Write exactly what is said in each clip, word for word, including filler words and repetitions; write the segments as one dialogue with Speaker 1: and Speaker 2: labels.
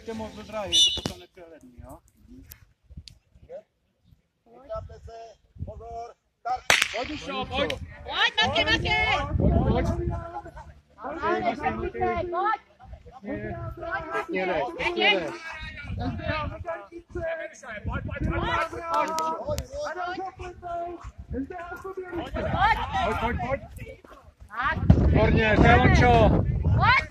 Speaker 1: nechoďte moc do dráhy, je to potom nepřehledný, jo?
Speaker 2: Vykápte se, pozor, start.
Speaker 1: Pojď už jo, pojď!
Speaker 3: Pojď, Maky, Maky!
Speaker 1: Pojď!
Speaker 3: Pojď, pojď!
Speaker 1: Pěkně jdeš, pěkně jdeš.
Speaker 2: Pojď,
Speaker 1: Pojď, pojď, pojď! Výborně, to je Lončo!
Speaker 3: Pojď!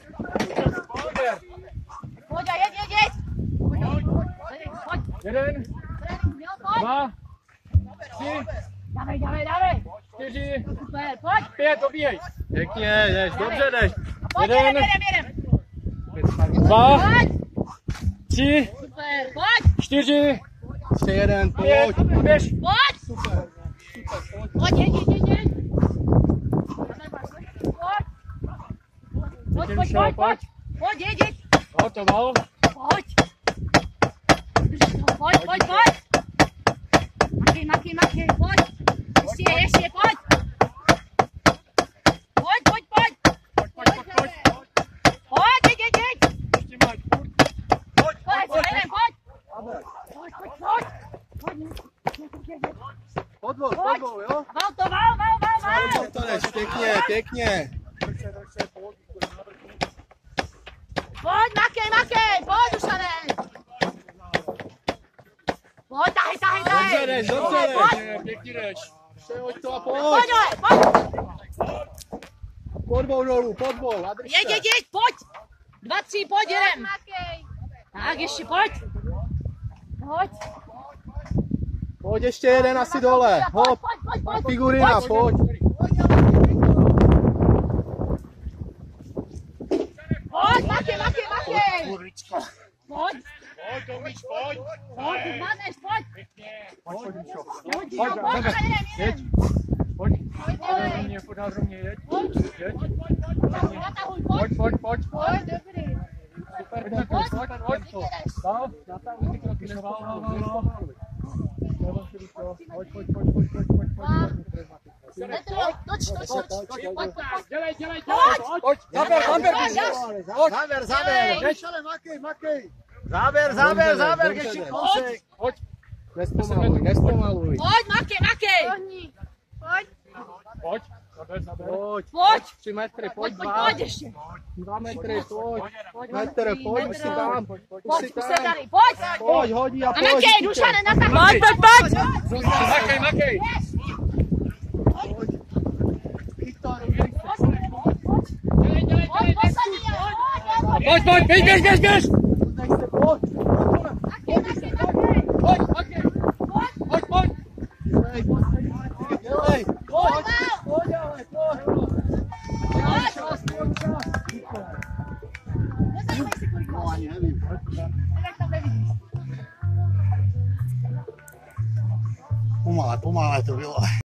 Speaker 3: Pojď a jeď, jeď, jeď! Pojď!
Speaker 1: Jeden, dva, tři,
Speaker 3: Dávej, dávej, dávej!
Speaker 1: čtyři,
Speaker 3: Super, pojď!
Speaker 1: pět, obíhej! Pěkně, jdeš, dobře jdeš!
Speaker 3: Pojď, jedem, jedem, jedem!
Speaker 1: Dva,
Speaker 3: Pojď!
Speaker 1: tři,
Speaker 3: Super, pojď!
Speaker 1: čtyři,
Speaker 2: ještě jeden,
Speaker 1: pět,
Speaker 2: pojď.
Speaker 1: běž!
Speaker 3: Pojď!
Speaker 2: Super.
Speaker 3: Pojď, jeď, jeď, jeď, jeď! Pojď! Pojď, pojď, pojď, pojď! Pojď, jeď, jeď!
Speaker 1: Hotovo?
Speaker 3: Pojď! Pojď, pojď, pojď! Maky, maky, maky, pojď! Ještě, ještě, pojď! Pojď, pojď, pojď!
Speaker 1: Pojď, pojď, pojď, pojď!
Speaker 3: Pojď, jeď, jeď, jeď!
Speaker 1: Ještě máš furt!
Speaker 2: Pojď,
Speaker 3: Pojď,
Speaker 2: pojď,
Speaker 3: jeden, pojď!
Speaker 2: pojď.
Speaker 3: Pojď, pojď, pojď! Pojď!
Speaker 2: Podvol,
Speaker 3: Pojď.
Speaker 2: podvol, jo?
Speaker 3: Val to, val, val, val, val!
Speaker 2: To jdeš, pěkně, pěkně.
Speaker 3: Pojď, makej, makej! Pojď, Dušane! Pojď, tahej, tahej, tahej!
Speaker 2: Dobře jdeš, dobře jdeš.
Speaker 3: Pojď,
Speaker 1: Pěkně jdeš!
Speaker 2: Přehoď to a
Speaker 3: pojď,
Speaker 2: pojď.
Speaker 3: ole, pojď!
Speaker 2: Podvol dolů, podvol, a drž
Speaker 3: Jeď,
Speaker 2: se.
Speaker 3: jeď, jeď, pojď! Dva, tři, pojď, jedem! Tak, ještě, pojď! Pojď!
Speaker 2: Pojď ještě jeden asi dole.
Speaker 3: Pojď,
Speaker 2: Hop,
Speaker 3: pojď, pojď, pojď!
Speaker 2: figurina, pojď.
Speaker 3: Pojď, makej, makej, makej!
Speaker 1: Kurličko!
Speaker 3: Pojď!
Speaker 1: Pojď, to umíš, pojď!
Speaker 3: Pojď, ty zvládneš, pojď!
Speaker 1: Pěkně! Pojď, pojď, Míšo!
Speaker 3: Pojď,
Speaker 1: Pojď,
Speaker 3: pojď, pojď,
Speaker 1: jdeme.
Speaker 3: jedem,
Speaker 1: Jeď!
Speaker 3: jedem!
Speaker 1: Pojď!
Speaker 3: Pojď,
Speaker 1: Pořád
Speaker 3: jedem.
Speaker 1: mě, pořád mě, jeď!
Speaker 3: Pojď,
Speaker 1: Jeď!
Speaker 3: natahuj, natahuj,
Speaker 1: Pojď,
Speaker 3: pojď!
Speaker 1: pojď, pojď!
Speaker 3: Pojď, dobrý!
Speaker 1: Super, pojď, pojď, pojď, pojď!
Speaker 3: Ty jedeš.
Speaker 1: Dál, natáhni ty kroky, neval, val, val, val! Pojď, pojď, pojď, pojď, pojď, pojď, pojď!
Speaker 3: Petro, toč, toč, toč! Pojď, pojď, pojď!
Speaker 1: Dělej, dělej,
Speaker 3: Pojď!
Speaker 1: dělej! Pojď! Záběr, záběr!
Speaker 2: Závěr, závěr.
Speaker 3: Jeď.
Speaker 2: Šale, makej, makej. Závěr, závěr, závěr, ještě kousek.
Speaker 1: Pojď!
Speaker 2: Nespomaluj, nespomaluj.
Speaker 3: Pojď, makej, makej! Pojď!
Speaker 1: Pojď! Záběr, záběr!
Speaker 2: Pojď,
Speaker 3: Pojď!
Speaker 2: tři metry,
Speaker 3: Pojď,
Speaker 2: pojď
Speaker 3: pojď,
Speaker 2: dva.
Speaker 3: pojď ještě!
Speaker 2: Dva metry, pojď.
Speaker 3: Pojď,
Speaker 2: Metr, pojď, už si tam. Už
Speaker 3: Pojď,
Speaker 2: si
Speaker 3: už se
Speaker 2: tam.
Speaker 3: tady, pojď!
Speaker 2: Pojď, hodí a
Speaker 3: A
Speaker 2: pojď.
Speaker 3: makej, Dušane, natahuj! Pojď, pojď, pojď!
Speaker 1: Makej, makej! Dělej, dělej,
Speaker 3: Pojď,
Speaker 1: dělej!
Speaker 3: poslední, pojď!
Speaker 1: Pojď, pojď, běž, běž, běž, běž!
Speaker 2: Pojď.
Speaker 3: Makej, makej, makej!
Speaker 1: Pojď, makej!
Speaker 3: Pojď!
Speaker 1: Pojď, pojď!
Speaker 2: Dělej, dělej. Pojď, pojď, ale pojď.
Speaker 3: Pojď!
Speaker 2: Super.
Speaker 3: Nezajímej si, kolik
Speaker 2: No,
Speaker 3: máš.
Speaker 2: ani nevím.
Speaker 3: Jak tam nevidíš.
Speaker 2: Pomalé, pomalé to bylo.